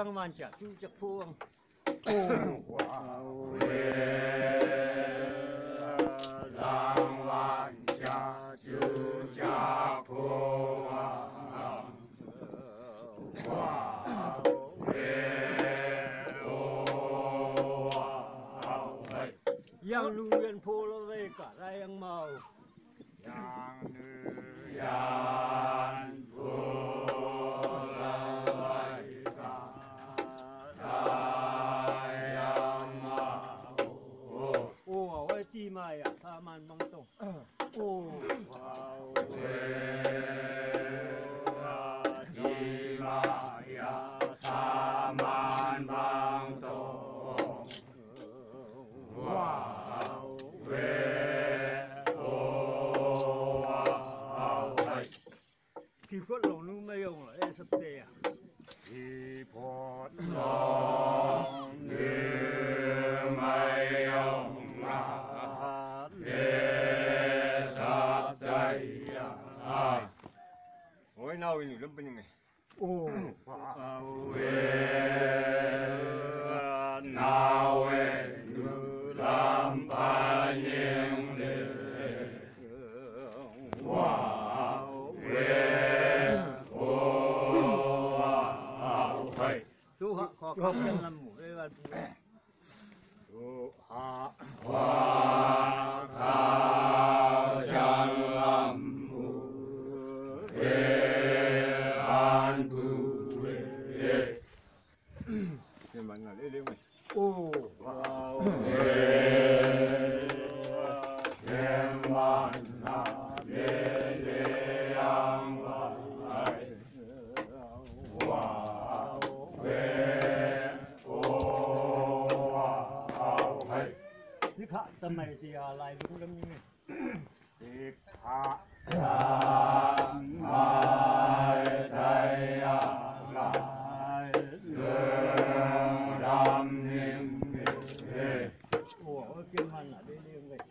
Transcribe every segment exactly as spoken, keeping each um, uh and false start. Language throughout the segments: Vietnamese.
lang mancha, cucak puang. Oh, wow. Lang mancha, cucak puang. Wow. Yang nuyan polo veka, yang mau. Yang nuyan polo veka, yang mau. Oh, awal ti maya, saman bang to. Oh, wow. Ti maya, saman bang to. Wow. Khi phốt lòng nu mây ông là e sắp tê à. Khi phốt lòng nu mây ông là e sắp tê à. Ôi nào ini lắm bên này. Oh, wow. Nào nu làm ba nhiêu lệ. Wow. Tu hạ khó khăn lắm mũ đây là tu hạ khó khăn lắm mũ an bùi. Nhưng mà là đi mày. oh, wow. Em bạn là lê lê ang vai. Wow. Thích hạ tâm này thì lại cũng lắm như này. Thích hạ tâm mai thầy lại lương đam niệm nghề. Ủa, kiên hoàn là đây đi vậy.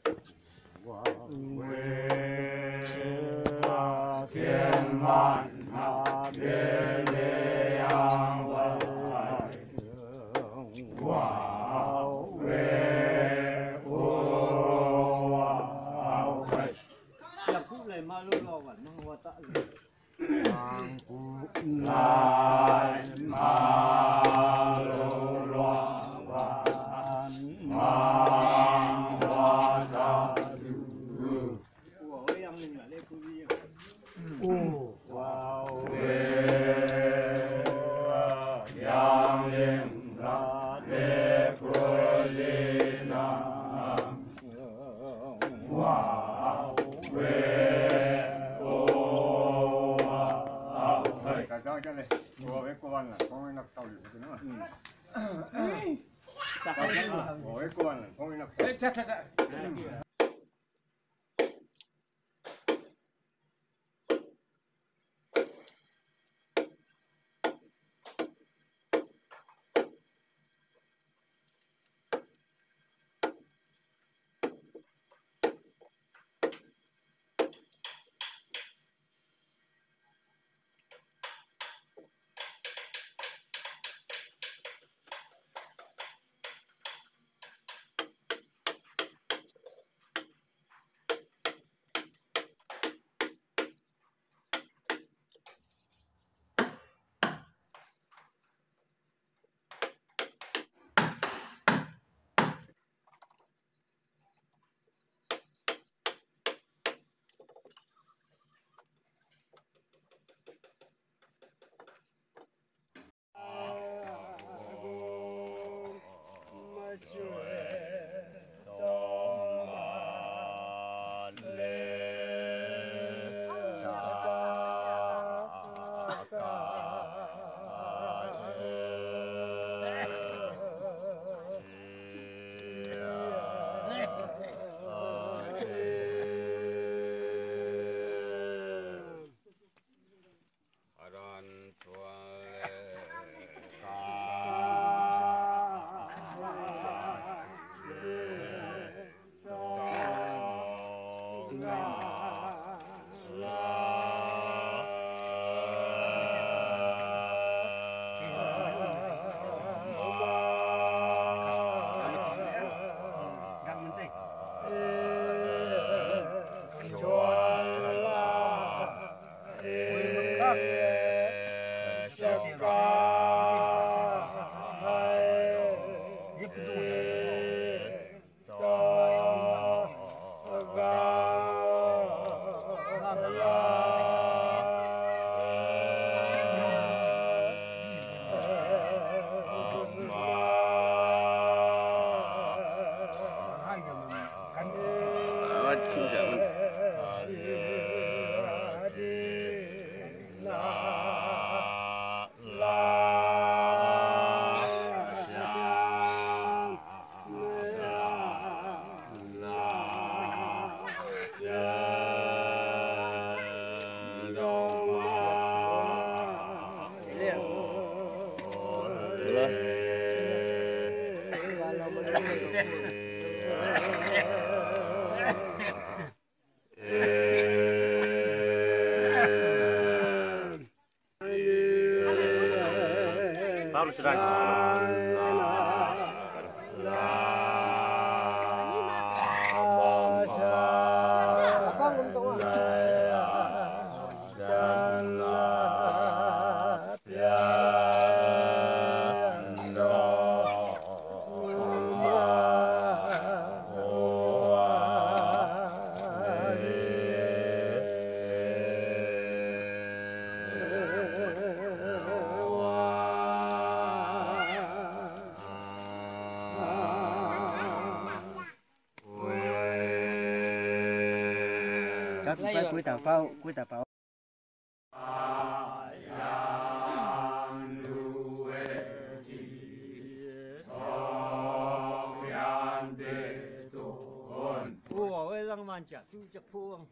Kiên hoàn là đây đi ang vai. Wow. Làm cũ này mà lúc nào vẫn mang hoa tạ rồi. Mang cũ lại mà lúc nào vẫn mang hoa tạ rồi. Ủa, ơi em mình là đây cô gì. Oh, wow. Yang lim ra de kulina. Wow. Cả cho cho này. Ngồi với cô anh là con ấy nặc sau được cái nữa. Chắc là Ngồi với cô anh là con ấy nặc sau. Chắc chắc chắc. Pablo será. Chắc phải cuối tàu phao, cuối tàu phao. Ủa, ơi lăng man chả tu chắc phuông.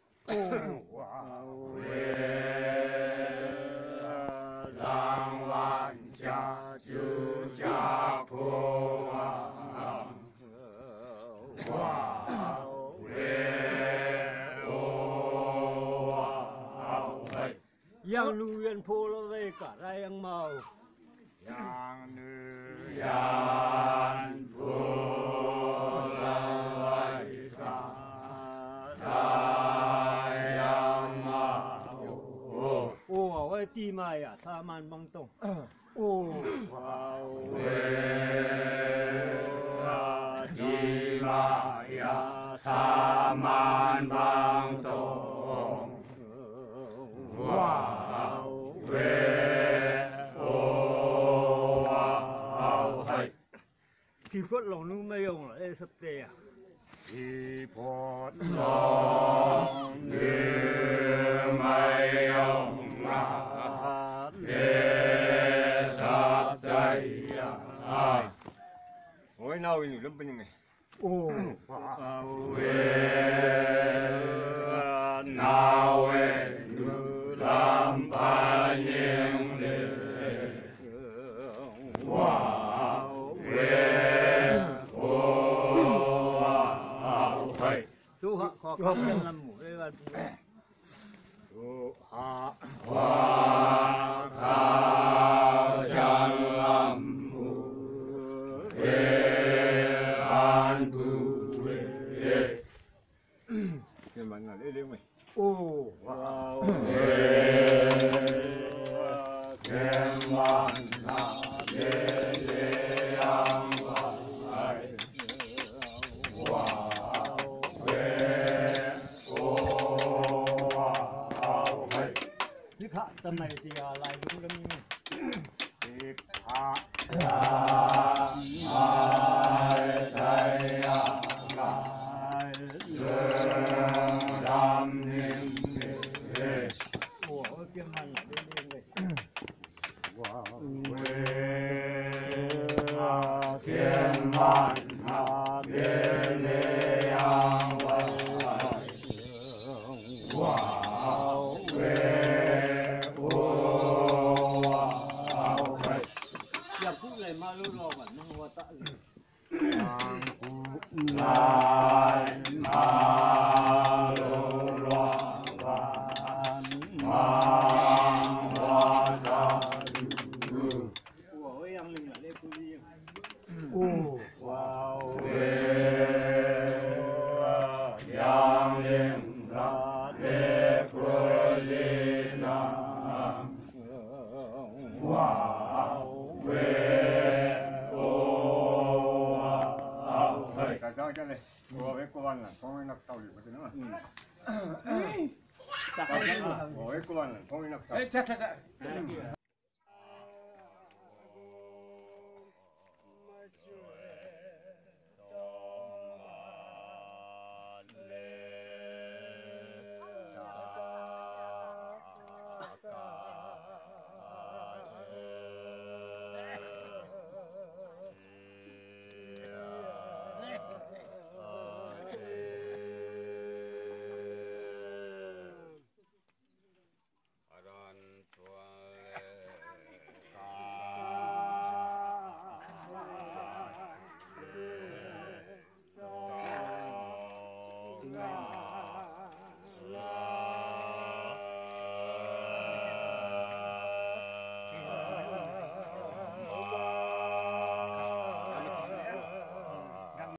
Lăng man chả tu chắc phuông. Yang nuyen polo ve cả ra yang mau. Yang nuyen polo ve cả ra yang mau. Ủa, ơi ti mai à, sa man băng tông. Ủa, wow. Ti mai à, sa man băng tông. Wow. Khi phốt lòng nu mây ông là ê sắp tê à? Khi phốt lòng nu mây ông là ê sắp tê à? Ôi nào ini lắm bên này. Ồ, nào làm ba nhiêu lệ wow wow hey tu họ khó khăn làm mũ đây là tu họ hoa khao chân làm mũ để an vui Nhưng mà nó lấy lấy mày. ồ, wow. Tầm này thì uh, lại đúng cái như này. Ủa, kiếm hành ở bên bên này. Kiếm hành ở bên Ma lu lo vẫn không có tạ gì. Lại ma lu lo vẫn mang hoa ra. Ủa, em linh ở đây cô đi. Ồ, wow. Yang linh ra để cô đi na. Cả cho cho này, cô với cô ăn là con ấy nặc sau được cái nữa. Cô với cô ăn là con ấy nặc sau. Chắc chắc chắc. Wow.